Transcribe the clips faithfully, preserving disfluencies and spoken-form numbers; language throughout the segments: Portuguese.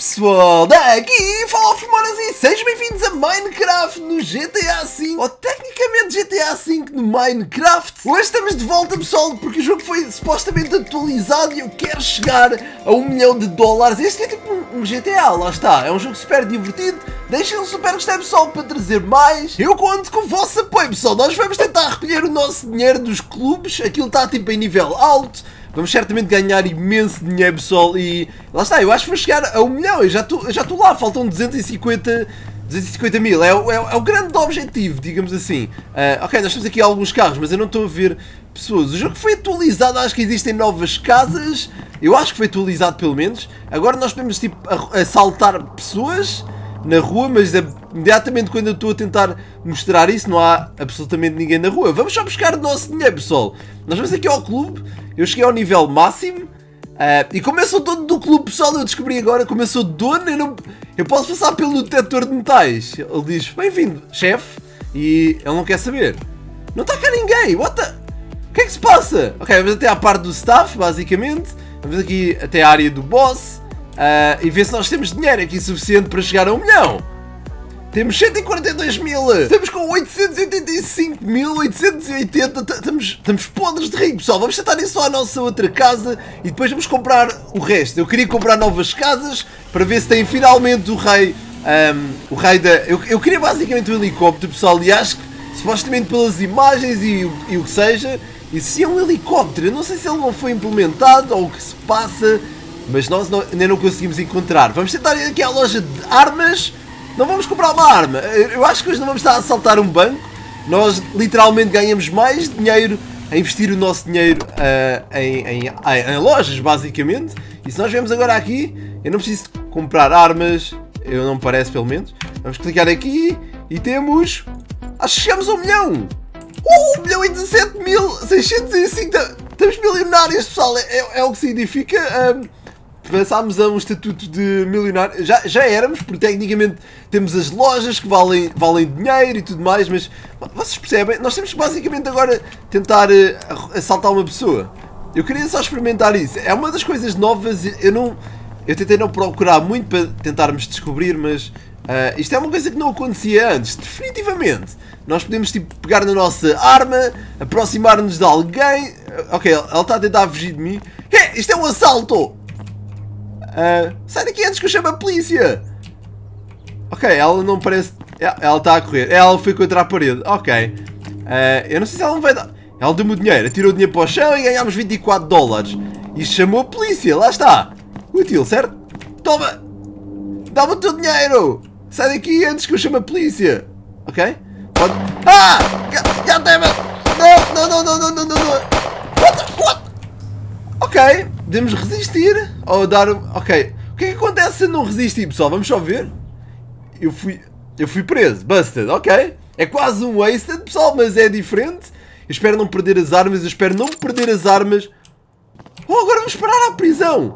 pessoal, daqui fala Formonas e sejam bem-vindos a Minecraft no G T A cinco, ou tecnicamente G T A cinco no Minecraft. Hoje estamos de volta, pessoal, porque o jogo foi supostamente atualizado e eu quero chegar a um milhão de dólares. Este é tipo um, um G T A, lá está, é um jogo super divertido. Deixem um super gostei, pessoal, para trazer mais. Eu conto com o vosso apoio, pessoal. Nós vamos tentar recolher o nosso dinheiro dos clubes, aquilo está tipo em nível alto. Vamos certamente ganhar imenso dinheiro, pessoal, e lá está, eu acho que vou chegar a um milhão, eu já estou lá, faltam duzentos e cinquenta mil, é, é, é o grande objetivo, digamos assim. Uh, ok, nós temos aqui alguns carros, mas eu não estou a ver pessoas. O jogo foi atualizado, acho que existem novas casas, eu acho que foi atualizado pelo menos. Agora nós podemos tipo assaltar pessoas na rua, mas imediatamente quando eu estou a tentar mostrar isso não há absolutamente ninguém na rua. Vamos só buscar o nosso dinheiro, pessoal. Nós vamos aqui ao clube, eu cheguei ao nível máximo uh, e como eu sou dono do clube, pessoal, eu descobri agora, como eu sou dono, eu, não, eu posso passar pelo detector de metais. Ele diz, bem-vindo, chefe, e ele não quer saber. Não está cá ninguém, what the... O que é que se passa? Ok, vamos até à parte do staff, basicamente. Vamos aqui até à área do boss. Uh, e ver se nós temos dinheiro aqui suficiente para chegar a um milhão. Temos cento e quarenta e dois mil. Estamos com oitocentos e oitenta e cinco mil oitocentos e oitenta. Estamos, estamos podres de rico, pessoal. Vamos tentar ir só à nossa outra casa e depois vamos comprar o resto. Eu queria comprar novas casas para ver se tem finalmente o rei. Um, o rei da... Eu, eu queria basicamente um helicóptero, pessoal. E acho que supostamente pelas imagens e, e o que seja, isso é um helicóptero. Eu não sei se ele não foi implementado ou o que se passa, mas nós não, ainda não conseguimos encontrar. Vamos tentar ir aqui à loja de armas. Não vamos comprar uma arma. Eu acho que hoje não vamos estar a assaltar um banco. Nós literalmente ganhamos mais dinheiro a investir o nosso dinheiro uh, em, em, em, em lojas, basicamente. E se nós viemos agora aqui, eu não preciso comprar armas. Eu não me parece, pelo menos. Vamos clicar aqui e temos... Acho que chegamos a um milhão. Uh, um milhão e dezassete mil seiscentos e cinco. Estamos milionários, pessoal. É, é, é o que significa... Um, Passámos a um estatuto de milionário, já, já éramos, porque tecnicamente temos as lojas que valem, valem dinheiro e tudo mais, mas vocês percebem, nós temos que basicamente agora tentar uh, assaltar uma pessoa. Eu queria só experimentar isso, é uma das coisas novas, eu não, eu tentei não procurar muito para tentarmos descobrir, mas uh, isto é uma coisa que não acontecia antes, definitivamente. Nós podemos tipo pegar na nossa arma, aproximar-nos de alguém, ok, ela está a tentar fugir de mim, hey, isto é um assalto! Uh, sai daqui antes que eu chame a polícia. Ok, ela não parece... Ela está a correr. Ela foi contra a parede. Ok. Uh, eu não sei se ela não vai dar... Ela deu-me o dinheiro. Tirou o dinheiro para o chão e ganhámos vinte e quatro dólares. E chamou a polícia. Lá está. Útil, certo? Toma. Dá-me o teu dinheiro. Sai daqui antes que eu chame a polícia. Ok? Pode... Ah! Já tem... Não, não, não, não, não, não, não. What? What? Ok. Podemos resistir ou dar... Ok, o que é que acontece se eu não resistir, pessoal? Vamos só ver. Eu fui, eu fui preso, busted, ok. É quase um wasted, pessoal, mas é diferente. Eu espero não perder as armas, eu espero não perder as armas. Oh, agora vamos parar à prisão.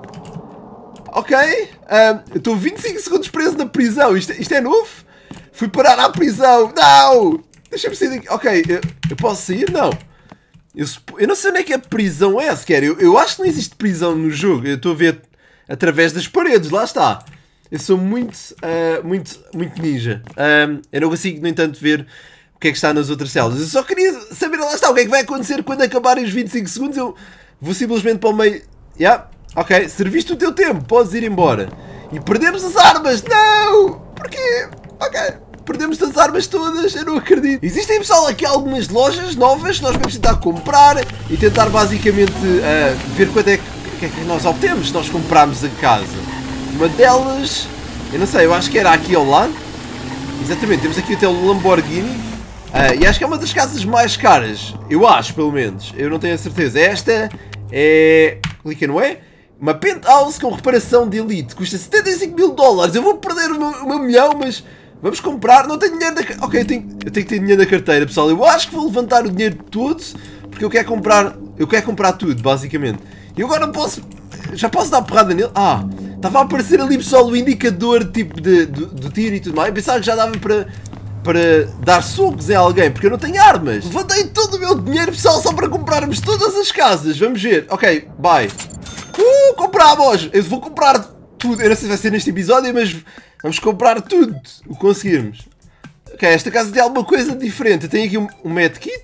Ok, um, eu estou vinte e cinco segundos preso na prisão, isto, isto é novo? Fui parar à prisão, não! Deixa-me sair daqui, ok, eu, eu posso sair? Não. Eu, eu não sei onde é que a prisão é sequer. Eu, eu acho que não existe prisão no jogo. Eu estou a ver através das paredes. Lá está. Eu sou muito, uh, muito, muito ninja. Um, eu não consigo, no entanto, ver o que é que está nas outras celas. Eu só queria saber, lá está, o que é que vai acontecer quando acabarem os vinte e cinco segundos. Eu vou simplesmente para o meio. Yeah, ok, serviste o teu tempo. Podes ir embora. E perdemos as armas. Não! Porquê? Ok. Perdemos as armas todas, eu não acredito. Existem, pessoal, aqui algumas lojas novas que nós vamos tentar comprar e tentar basicamente uh, ver quanto é que, que é que nós obtemos se nós comprarmos a casa. Uma delas, eu não sei, eu acho que era aqui ao lado. Exatamente, temos aqui até o Lamborghini. Uh, e acho que é uma das casas mais caras. Eu acho, pelo menos. Eu não tenho a certeza. Esta é... Clica, não é? Uma penthouse com reparação de elite. Custa setenta e cinco mil dólares. Eu vou perder o meu, o meu milhão, mas... Vamos comprar, não tenho dinheiro na... Ok, eu tenho, eu tenho que ter dinheiro na carteira, pessoal. Eu acho que vou levantar o dinheiro todo, porque eu quero comprar... Eu quero comprar tudo, basicamente. E agora posso... Já posso dar porrada nele? Ah, estava a aparecer ali, pessoal, o indicador tipo de, do, do tiro e tudo mais. Eu pensava que já dava para... Para dar socos em alguém, porque eu não tenho armas. Levantei todo o meu dinheiro, pessoal, só para comprarmos todas as casas. Vamos ver. Ok, bye. Uh, compramos! Eu vou comprar tudo. Eu não sei se vai ser neste episódio, mas vamos comprar tudo o que conseguirmos. Ok, esta casa tem alguma coisa diferente. Tem aqui um, um medkit.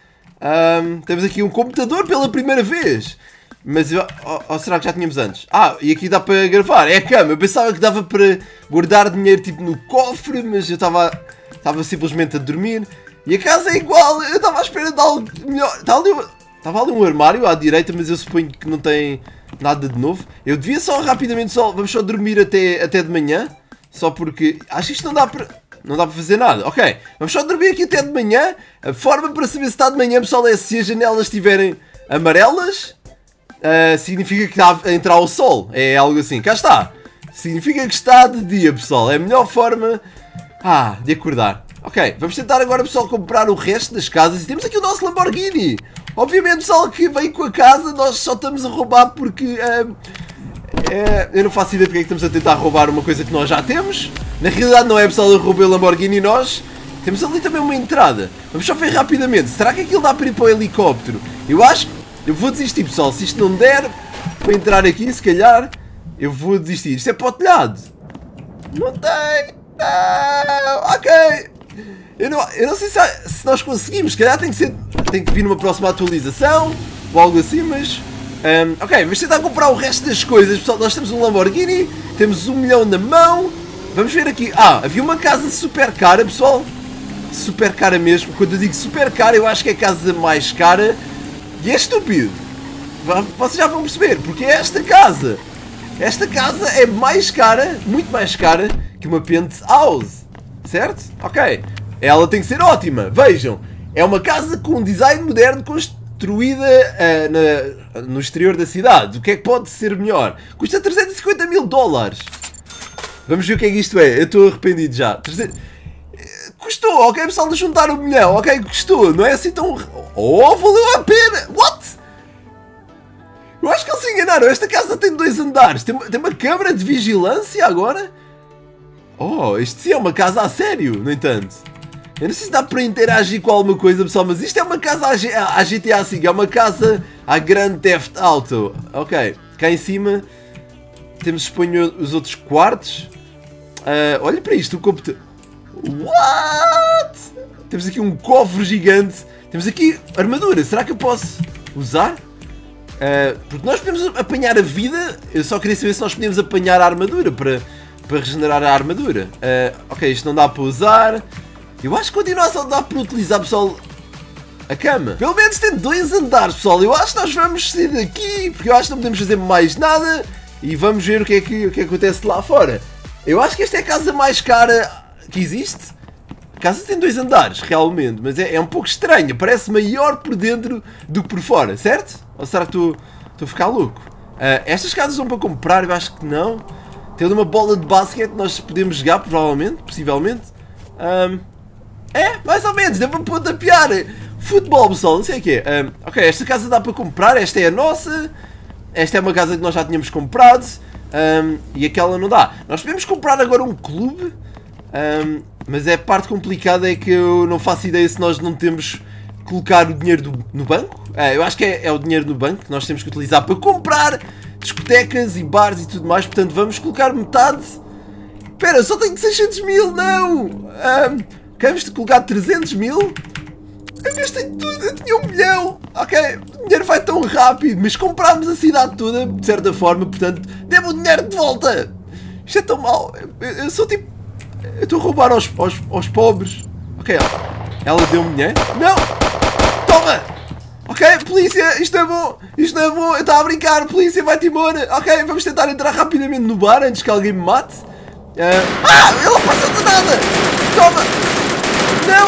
Um, temos aqui um computador pela primeira vez. Mas eu, ou, ou será que já tínhamos antes? Ah, e aqui dá para gravar. É a cama. Eu pensava que dava para guardar dinheiro tipo no cofre, mas eu estava estava simplesmente a dormir. E a casa é igual. Eu estava à espera de algo melhor. Estava ali, estava ali um armário à direita, mas eu suponho que não tem nada de novo. Eu devia só rapidamente só... Vamos só dormir até, até de manhã. Só porque... Acho que isto não dá para... Não dá para fazer nada. Ok. Vamos só dormir aqui até de manhã. A forma para saber se está de manhã, pessoal, é se as janelas estiverem amarelas. Uh, significa que está a entrar o sol. É algo assim. Cá está. Significa que está de dia, pessoal. É a melhor forma ah, de acordar. Ok. Vamos tentar agora, pessoal, comprar o resto das casas. E temos aqui o nosso Lamborghini. Obviamente, pessoal, que vem com a casa. Nós só estamos a roubar porque... Uh, é, eu não faço ideia porque é que estamos a tentar roubar uma coisa que nós já temos. Na realidade não é, pessoal, eu roubei o Lamborghini e nós temos ali também uma entrada. Vamos só ver rapidamente. Será que aquilo dá para ir para o helicóptero? Eu acho que... Eu vou desistir, pessoal. Se isto não der para entrar aqui, se calhar, eu vou desistir. Isto é para o telhado. Não tem. Não. Ok. Eu não, eu não sei se, se nós conseguimos. Se calhar tem que, ser, tem que vir numa próxima atualização ou algo assim, mas... Um, ok, vamos tentar comprar o resto das coisas, pessoal. Nós temos um Lamborghini, temos um milhão na mão. Vamos ver aqui. Ah, havia uma casa super cara, pessoal. Super cara mesmo. Quando eu digo super cara, eu acho que é a casa mais cara. E é estúpido. Vocês já vão perceber, porque esta casa, esta casa é mais cara, muito mais cara que uma penthouse. Certo? Ok. Ela tem que ser ótima. Vejam, é uma casa com um design moderno construída uh, na, no exterior da cidade. O que é que pode ser melhor? Custa trezentos e cinquenta mil dólares. Vamos ver o que é que isto é. Eu estou arrependido já. trezentos... Custou, ok, pessoal, de juntar um milhão. Ok, custou. Não é assim tão... Oh, valeu a pena. What? Eu acho que eles se enganaram. Esta casa tem dois andares. Tem, tem uma câmara de vigilância agora. Oh, isto sim é uma casa a sério, no entanto. Eu não sei se dá para interagir com alguma coisa, pessoal, mas isto é uma casa à G T A cinco. É uma casa à Grand Theft Auto. Ok, cá em cima temos, suponho, os outros quartos. Uh, olha para isto, o computador... What? Temos aqui um cofre gigante. Temos aqui armadura. Será que eu posso usar? Uh, porque nós podemos apanhar a vida. Eu só queria saber se nós podemos apanhar a armadura para, para regenerar a armadura. Uh, ok, isto não dá para usar. Eu acho que continua a dar para utilizar, pessoal, a cama. Pelo menos tem dois andares, pessoal. Eu acho que nós vamos sair daqui, porque eu acho que não podemos fazer mais nada. E vamos ver o que é que, o que, é que acontece lá fora. Eu acho que esta é a casa mais cara que existe. A casa tem dois andares, realmente, mas é, é um pouco estranha. Parece maior por dentro do que por fora, certo? Ou será que estou a ficar louco? Uh, estas casas são para comprar? Eu acho que não. Tem ali uma bola de basquete, nós podemos jogar, provavelmente, possivelmente. Um, é, mais ou menos, deu para pontapear. Futebol, pessoal, não sei o que é. Um, ok, esta casa dá para comprar, esta é a nossa. Esta é uma casa que nós já tínhamos comprado. Um, e aquela não dá. Nós podemos comprar agora um clube. Um, mas é a parte complicada é que eu não faço ideia se nós não temos que colocar o dinheiro do, no banco. Uh, eu acho que é, é o dinheiro no banco que nós temos que utilizar para comprar discotecas e bares e tudo mais. Portanto, vamos colocar metade. Espera, eu só tenho seiscentos mil, não! Um, Queremos colocar trezentos mil? Eu gastei tudo, eu tinha um milhão. Ok, o dinheiro vai tão rápido, mas comprámos a cidade toda, de certa forma, portanto, dê-me o dinheiro de volta. Isto é tão mau. Eu, eu sou tipo... Eu estou a roubar aos, aos, aos pobres. Ok, ela, ela deu-me dinheiro. Não! Toma! Ok, polícia, isto é bom. Isto não é bom, eu estava a brincar. Polícia, vai-te embora. Ok, vamos tentar entrar rapidamente no bar antes que alguém me mate. Uh... Ah, ela passou de nada! Toma! Não!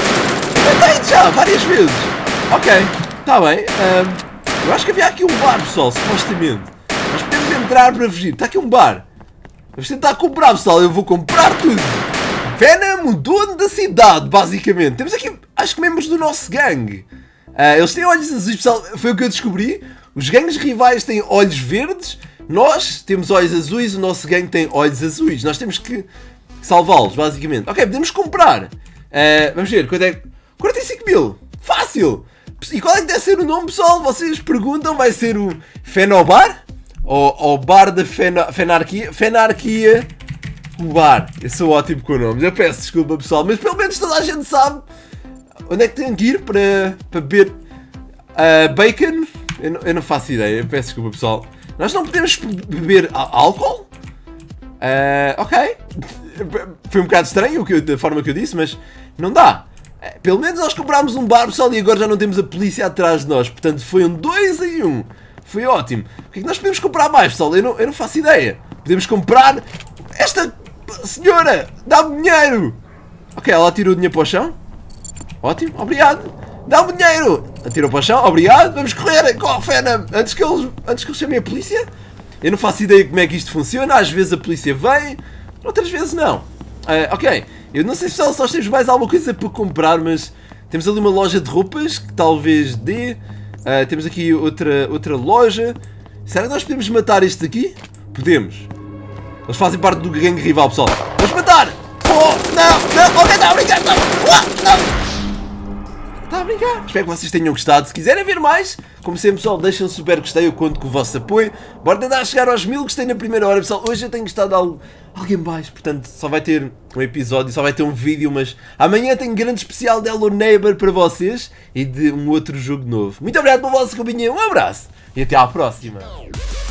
Eu tenho já, várias vezes. Ok, está bem. Um, eu acho que havia aqui um bar, pessoal, supostamente. Nós podemos entrar para fugir. Está aqui um bar. Vamos tentar comprar, pessoal. Eu vou comprar tudo. Venom, o dono da cidade, basicamente. Temos aqui, acho que membros do nosso gangue. Uh, eles têm olhos azuis, pessoal. Foi o que eu descobri. Os gangues rivais têm olhos verdes. Nós temos olhos azuis. O nosso gangue tem olhos azuis. Nós temos que salvá-los, basicamente. Ok, podemos comprar. Uh, vamos ver, quanto é... quarenta e cinco mil. Fácil. E qual é que deve ser o nome, pessoal? Vocês perguntam. Vai ser o Fenobar? ao, ao bar da Fena, Fenarquia. Fenarquia. O bar. Eu sou ótimo com nomes. Eu peço desculpa, pessoal, mas pelo menos toda a gente sabe onde é que tem que ir para, para beber uh, bacon. Eu não, eu não faço ideia. Eu peço desculpa, pessoal. Nós não podemos beber álcool? Uh, ok. Foi um bocado estranho o que eu, da forma que eu disse, mas não dá. Uh, pelo menos nós comprámos um bar, pessoal, e agora já não temos a polícia atrás de nós. Portanto, foi um dois em um. Foi ótimo. O que é que nós podemos comprar mais, pessoal? Eu não, eu não faço ideia. Podemos comprar... Esta senhora dá-me dinheiro. Ok, ela tirou o dinheiro para o chão. Ótimo, obrigado. Dá-me dinheiro. Atirou para o chão, obrigado. Vamos correr com a Fena antes que eles, antes que eles chamem a polícia. Eu não faço ideia como é que isto funciona. Às vezes a polícia vem, outras vezes não. Uh, ok, eu não sei se só temos mais alguma coisa para comprar, mas temos ali uma loja de roupas que talvez dê. Uh, temos aqui outra, outra loja. Será que nós podemos matar este aqui? Podemos. Eles fazem parte do gangue rival, pessoal. Vamos matar! Oh, não, não, ok, está a brincar, não, não. Está a brincar. Espero que vocês tenham gostado. Se quiserem ver mais, como sempre, pessoal, deixem um super gostei. Eu conto com o vosso apoio. Bora tentar chegar aos mil gostei na primeira hora, pessoal. Hoje eu tenho gostado de algo, alguém mais. Portanto, só vai ter um episódio, só vai ter um vídeo. Mas amanhã tenho um grande especial de Hello Neighbor para vocês e de um outro jogo novo. Muito obrigado pela vossa companhia. Um abraço e até à próxima.